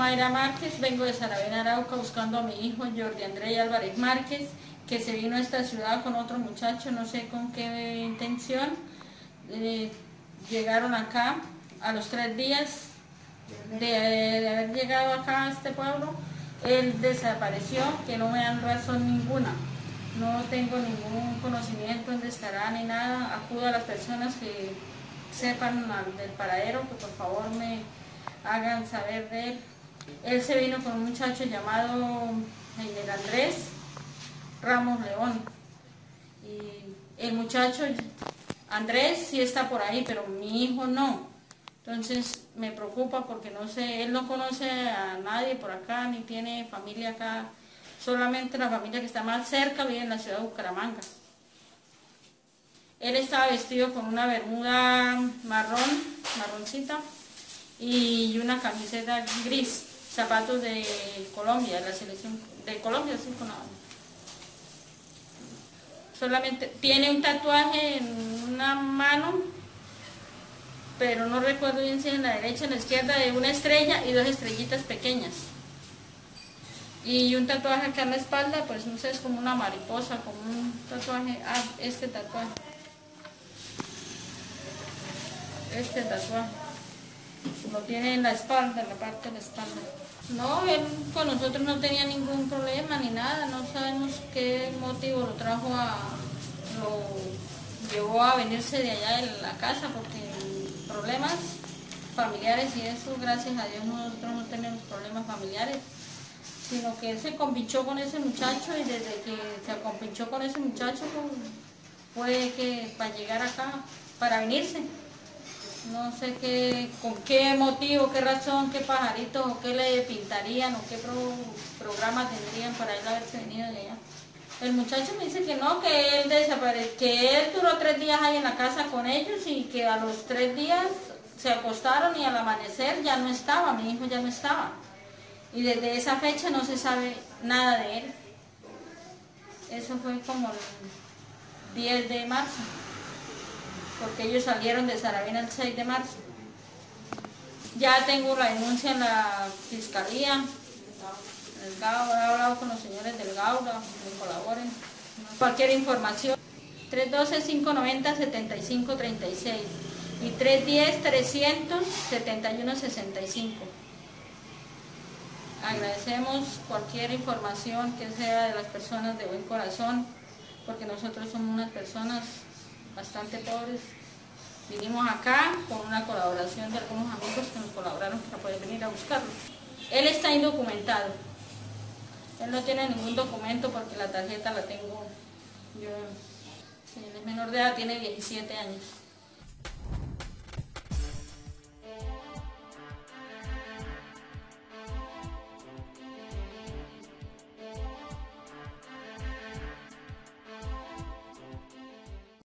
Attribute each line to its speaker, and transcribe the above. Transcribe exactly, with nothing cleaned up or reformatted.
Speaker 1: Mayra Márquez, vengo de Saravena, Arauca, buscando a mi hijo Jordi Andrés Álvarez Márquez, que se vino a esta ciudad con otro muchacho, no sé con qué intención. Eh, llegaron acá a los tres días de, de haber llegado acá a este pueblo. Él desapareció, que no me dan razón ninguna. No tengo ningún conocimiento dónde estará ni nada. Acudo a las personas que sepan del paradero, que por favor me hagan saber de él. Él se vino con un muchacho llamado Heiner Andrés Ramos León. Y el muchacho Andrés sí está por ahí, pero mi hijo no. Entonces me preocupa porque no sé, él no conoce a nadie por acá, ni tiene familia acá. Solamente la familia que está más cerca vive en la ciudad de Bucaramanga. Él estaba vestido con una bermuda marrón, marroncita, y una camiseta gris, zapatos de Colombia, de la selección de Colombia, sí, con la... Solamente tiene un tatuaje en una mano, pero no recuerdo bien si en la derecha o en la izquierda, de una estrella y dos estrellitas pequeñas. Y un tatuaje acá en la espalda, pues no sé, es como una mariposa, como un tatuaje, ah, este tatuaje. Este tatuaje. Lo tiene en la espalda, en la parte de la espalda. No, él con nosotros no tenía ningún problema ni nada, no sabemos qué motivo lo trajo a, lo llevó a venirse de allá de la casa, porque problemas familiares y eso, gracias a Dios nosotros no tenemos problemas familiares, sino que él se compinchó con ese muchacho y desde que se compinchó con ese muchacho pues, fue que para llegar acá, para venirse. No sé qué, con qué motivo, qué razón, qué pajaritos, o qué le pintarían, o qué pro, programa tendrían para él haberse venido de allá. El muchacho me dice que no, que él desapareció, que él duró tres días ahí en la casa con ellos y que a los tres días se acostaron y al amanecer ya no estaba, mi hijo ya no estaba. Y desde esa fecha no se sabe nada de él. Eso fue como el diez de marzo. Porque ellos salieron de Saravena el seis de marzo. Ya tengo la denuncia en la fiscalía, el Gaura, he hablado con los señores del Gaura, que colaboren. Cualquier información, tres uno dos, cinco nueve cero, siete cinco tres seis y tres uno cero, trescientos setenta y uno sesenta y cinco. Agradecemos cualquier información que sea de las personas de buen corazón, porque nosotros somos unas personas bastante pobres. Vinimos acá con una colaboración de algunos amigos que nos colaboraron para poder venir a buscarlo. Él está indocumentado. Él no tiene ningún documento porque la tarjeta la tengo yo. Sí, él es menor de edad, tiene diecisiete años.